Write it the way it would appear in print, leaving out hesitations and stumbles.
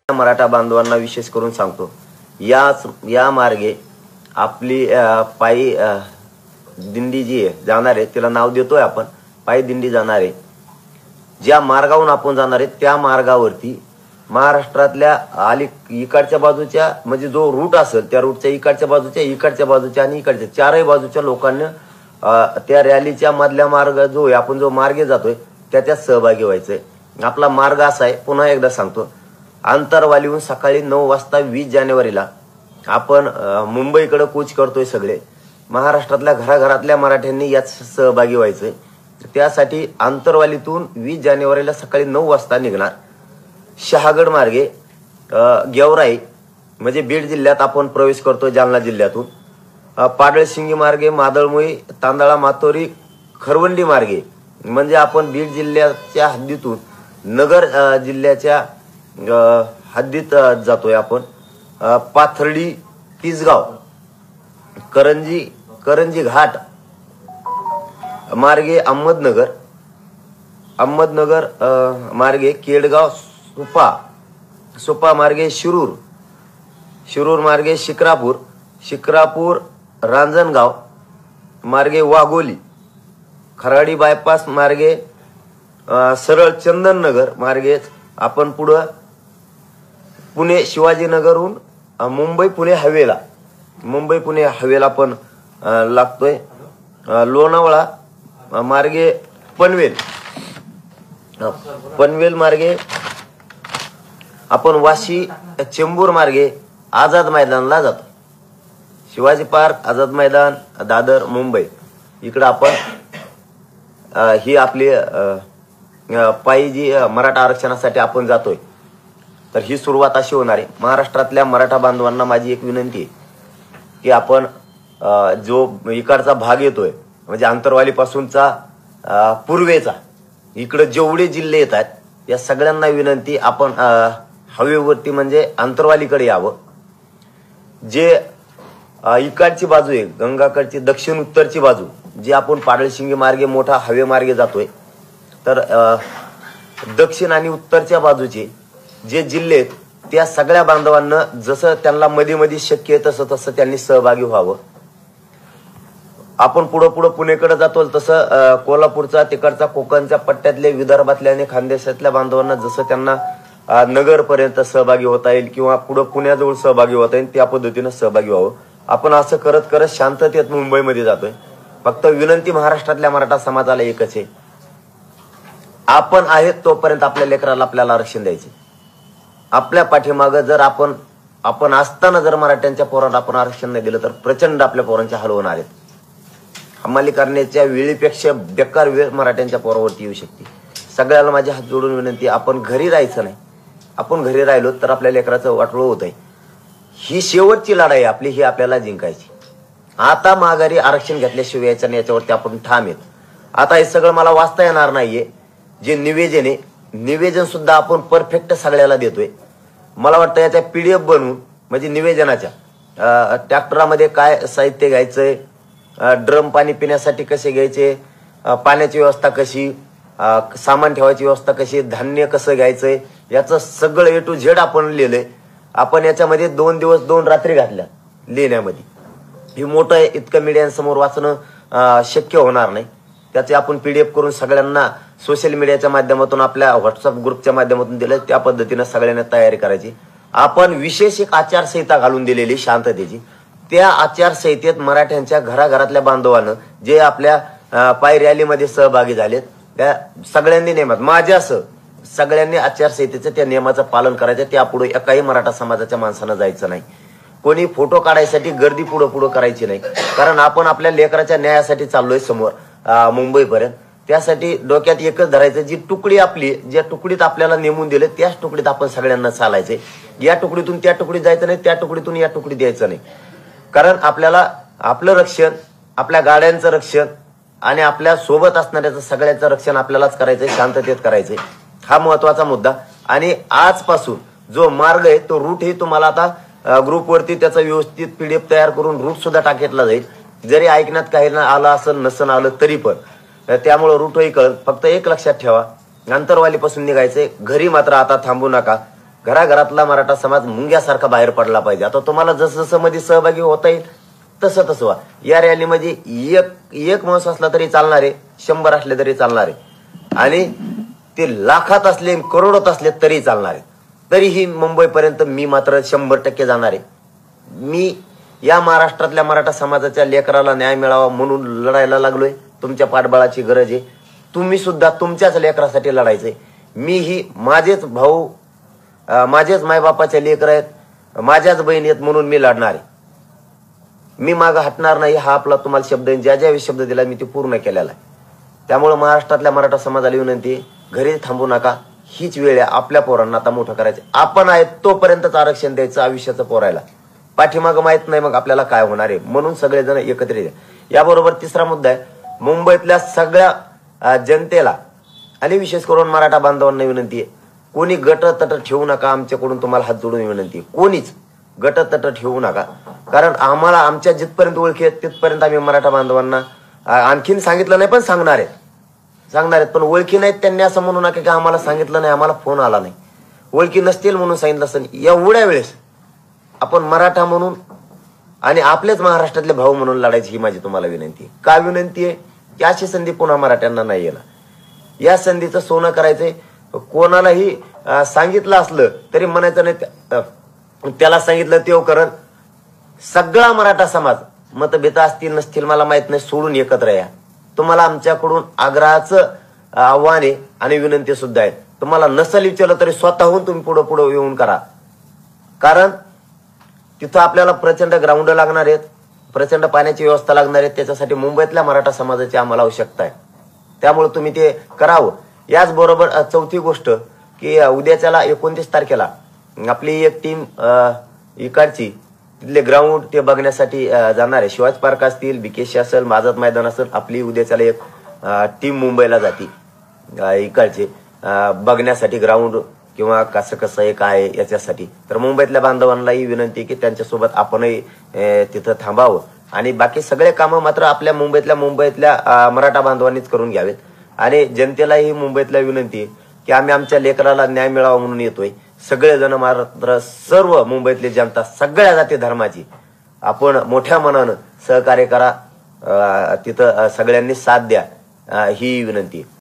मराठा बांधवांना विशेष करून सांगतो, या मार्गे आपली पायी दिंडी जी आहे जाणार आहे, तिला नाव देतोय आपण पायी दिंडी जाणार आहे। ज्या मार्गावरून आपण जाणार आहे त्या मार्गावरती महाराष्ट्रातल्या इकडच्या बाजूच्या म्हणजे जो रूट असेल त्या रूटच्या इकडच्या बाजूच्या आणि इकडच्या चारही बाजूच्या लोकांना त्या रॅलीच्या मधल्या मार्ग जो आहे आपण जो मार्गे जातोय त्याच्यात सहभागी व्हायचंय। आपला मार्ग असा आहे, पुन्हा एकदा सांगतो, आंतरवालीहून सकाळी 9 वाजता 20 जानेवारीला आपण मुंबईकडे कूच करतोय। सगळे महाराष्ट्रातल्या घराघरातल्या मराठ्यांनी यात सहभागी व्हायचंय। त्यासाठी आंतरवालीतून 20 जानेवारीला सकाळी 9 वाजता निघणार, शहागड मार्गे गेवराई म्हणजे बीड जिल्ह्यात आपण प्रवेश करतो जालना जिल्ह्यातून, पाडळशिंगी मार्गे मादळमुई तांदळा मातोरी खरवंडी मार्गे म्हणजे आपण बीड जिल्ह्याच्या हद्दीतून नगर जिल्ह्याच्या हद्दीत जातोय आपण, पाथर्डी तिसगाव करंजी घाट मार्गे अहमदनगर मार्गे केडगाव सुपा मार्गे शिरूर मार्गे शिक्रापूर रांजणगाव मार्गे वाघोली, खराडी बायपास मार्गे सरळ चंदननगर मार्गे आपण पुढे पुणे शिवाजीनगरहून मुंबई पुणे हवेला पण लागतोय, लोणावळा मार्गे पनवेल मार्गे आपण वाशी चेंबूर मार्गे आझाद मैदानला जातो, शिवाजी पार्क आझाद मैदान दादर मुंबई इकडे आपण ही आपली पायी जी मराठा आरक्षणासाठी आपण जातोय। तर ही सुरुवात अशी होणार आहे। महाराष्ट्रातल्या मराठा बांधवांना माझी एक विनंती आहे की आपण जो इकडचा भाग येतोय म्हणजे आंतरवाली पासूनचा पूर्वेचा इकडे जेवढे जिल्हे येतात या सगळ्यांना विनंती आपण हवेवरती म्हणजे आंतरवालीकडे यावं। जे इकडची बाजू आहे गंगाकडची दक्षिण उत्तरची बाजू जी आपण पाडळशिंगी मार्गे मोठा हवे मार्गे जातोय, तर दक्षिण आणि उत्तरच्या बाजूचे जे जिल्हे आहेत त्या सगळ्या बांधवांना जसं त्यांना मध्ये शक्य आहे तसं त्यांनी सहभागी व्हावं। आपण पुढे पुणेकडे जातो तसं कोल्हापूरचा तिकडचा कोकणच्या पट्ट्यातले विदर्भातल्या आणि खानदेशातल्या बांधवांना जसं त्यांना नगर पर्यंत सहभागी होता येईल किंवा पुढे पुण्याजवळ सहभागी होता येईल त्या पद्धतीने सहभागी व्हावं। आपण असं करत शांततेत मुंबईमध्ये जातोय। फक्त विनंती महाराष्ट्रातल्या मराठा समाजाला एकच आहे, आपण आहेत तोपर्यंत आपल्या लेकराला आपल्याला आरक्षण द्यायचे। आपल्या पाठीमागं जर आपण असताना जर मराठ्यांच्या पोरांना आपण आरक्षण नाही दिलं तर प्रचंड आपल्या पोरांचे हाल होणार आहेत। हमाली करण्याच्या वेळीपेक्षा बेकार वेळ मराठ्यांच्या पोरावरती येऊ शकते। सगळ्याला माझे हात जोडून विनंती, आपण घरी राहायचं नाही। आपण घरी राहिलो तर आपल्या लेकराचं वाटोळं होत आहे। ही शेवटची लढाई आपली, ही आपल्याला जिंकायची। आता माघारी आरक्षण घेतल्याशिवाय यायचं नाही, याच्यावरती आपण ठाम आहेत। आता हे सगळं मला वाचता येणार नाहीये, जे निवेदन आहे निवेदन सुद्धा आपण परफेक्ट सगळ्याला देतोय। मला वाटतं याच्या PDF बनवून म्हणजे निवेदनाच्या ट्रॅक्टरामध्ये काय साहित्य घ्यायचंय, ड्रम पाणी पिण्यासाठी कसे घ्यायचे, पाण्याची व्यवस्था कशी, सामान ठेवायची व्यवस्था कशी, धान्य कसं घ्यायचंय याचं सगळं A to Z आपण लिहिलंय। आपण याच्यामध्ये 2 दिवस 2 रात्री घातल्या लिहिण्यामध्ये। हे मोठं आहे, इतकं मीडियांसमोर वाचणं शक्य होणार नाही। त्याचे आपण PDF करून सगळ्यांना सोशल मीडियाच्या माध्यमातून आपल्या व्हॉट्सअप ग्रुपच्या माध्यमातून दिलं, त्या पद्धतीने सगळ्यांना तयारी करायची। आपण विशेष एक आचारसंहिता घालून दिलेली शांततेची, त्या आचारसंहितेत मराठ्यांच्या घराघरातल्या बांधवांना जे आपल्या पायी रॅलीमध्ये सहभागी झालेत त्या सगळ्यांनी नियमात माझ्यासह सगळ्यांनी आचारसंहितेचं त्या नियमाचं पालन करायचं। त्यापुढे एकाही मराठा समाजाच्या माणसानं जायचं नाही। कोणी फोटो काढायसाठी गर्दी पुढे करायची नाही, कारण आपण आपल्या लेकराच्या न्यायासाठी चाललोय समोर मुंबईपर्यंत। त्यासाठी डोक्यात एकच धरायचं, जी तुकडी आपली ज्या तुकडीत आपल्याला नेमून दिले त्याच तुकडीत आपण सगळ्यांना चालायचंय। या तुकडीतून त्या तुकडीत जायचं नाही, त्या तुकडीतून या तुकडीत यायचं नाही। कारण आपल्याला आपलं रक्षण, आपल्या गाड्यांचं रक्षण आणि आपल्या सोबत असणाऱ्याचं सगळ्यांचं रक्षण आपल्यालाच करायचंय, शांततेत करायचंय। हा महत्वाचा मुद्दा। आणि आजपासून जो मार्ग आहे तो रूट ही तुम्हाला आता ग्रुपवरती त्याचा व्यवस्थित PDF तयार करून रूट सुद्धा टाकला जाईल। जरी ऐकण्यात काही आलं असेल नसन आलं तरी पण त्यामुळे रूटही कळत। फक्त एक लक्षात ठेवा, आंतरवालीपासून निघायचंय, घरी मात्र आता थांबू नका। घराघरातला मराठा समाज मुंग्यासारखा बाहेर पडला पाहिजे. आता तुम्हाला जसं जसं मध्ये सहभागी होता येईल तसं तसं व्हा. या रॅलीमध्ये एक माणूस असला तरी चालणार आहे, 100 असले तरी चालणार आहे, आणि ते लाखात असले करोडोत असले तरी चालणार आहे. तरीही मुंबईपर्यंत मी मात्र 100% जाणार आहे. मी या महाराष्ट्रातल्या मराठा समाजाच्या लेकराला न्याय मिळावा म्हणून लढायला लागलोय. तुमच्या पाठबळाची गरज आहे. तुम्ही सुद्धा तुमच्याच लेकरासाठी लढायचंय. मीही माझेच भाऊ, माझेच मायबापाचे लेकर आहेत, माझ्याच बहीण आहेत म्हणून मी लढणार आहे. मी मागं हटणार नाही. हा आपला तुम्हाला शब्द, ज्या ज्या शब्द दिला मी ते पूर्ण केलेला आहे. त्यामुळे महाराष्ट्रातल्या मराठा समाजाला विनंती आहे, घरी थांबू नका. हीच वेळ आहे आपल्या पोरांना आता मोठं करायचं. आपण आहेत तोपर्यंतच आरक्षण द्यायचं आयुष्याचं पोरायला. पाठीमागं माहित नाही मग आपल्याला काय होणार आहे. म्हणून सगळेजण एकत्रित आहे. याबरोबर तिसरा मुद्दा आहे, मुंबईतल्या सगळ्या जनतेला आणि विशेष करून मराठा बांधवांना विनंती आहे, कोणी गटतट ठेवू नका. आमच्याकडून तुम्हाला हात जोडून विनंती आहे, कोणीच गटतट ठेवू नका. कारण आम्हाला आमच्या जिथपर्यंत ओळखी आहेत तिथपर्यंत आम्ही मराठा बांधवांना आणखीन सांगितलं नाही, पण सांगणार आहेत. पण ओळखी नाहीत त्यांनी असं म्हणू नका की आम्हाला सांगितलं नाही, आम्हाला फोन आला नाही. ओळखी नसतील म्हणून सांगितलं असं. एवढ्या वेळेस आपण मराठा म्हणून आणि आपलेच महाराष्ट्रातले भाऊ म्हणून लढायची ही माझी तुम्हाला विनंती आहे. का विनंती आहे की अशी संधी पुन्हा मराठ्यांना नाही येणार. या संधीचं सोनं करायचंय. कोणालाही सांगितलं असलं तरी म्हणायचं नाही त्याला सांगितलं तेव करत. सगळा मराठा समाज मतभेद असतील नसतील मला माहित नाही, सोडून एकत्र या. तुम्हाला आमच्याकडून आग्रहाचं आव्हान आहे आणि विनंती सुद्धा आहे. तुम्हाला नसल विचारलं तरी स्वतःहून तुम्ही पुढे येऊन करा. कारण तिथं आपल्याला प्रचंड ग्राउंड लागणार आहेत, प्रचंड पाण्याची व्यवस्था लागणार आहे. त्याच्यासाठी मुंबईतल्या मराठा समाजाची आम्हाला आवश्यकता आहे. त्यामुळे तुम्ही ते करावं. याचबरोबर चौथी गोष्ट की उद्याच्याला 29 तारखेला आपली एक टीम इकडची तिथले ग्राउंड ते बघण्यासाठी जाणार आहे. शिवाजी पार्क असतील, बीकेसी असेल, माझाच मैदान असेल, आपली उद्याच्याला एक टीम मुंबईला जाती इकडचे बघण्यासाठी ग्राउंड किंवा कसं कसं आहे काय याच्यासाठी. तर मुंबईतल्या बांधवांनाही विनंती की त्यांच्यासोबत आपणही तिथं थांबावं आणि बाकी सगळे कामं मात्र आपल्या मुंबईतल्या मराठा बांधवांनीच करून घ्यावेत. आणि जनतेलाही मुंबईतल्या विनंती की आम्ही आमच्या लेकराला न्याय मिळावा म्हणून येतोय. सगळेजण मात्र सर्व मुंबईतली जनता सगळ्या जाती धर्माची आपण मोठ्या मनानं सहकार्य करा. तिथं सगळ्यांनी साथ द्या ही विनंती.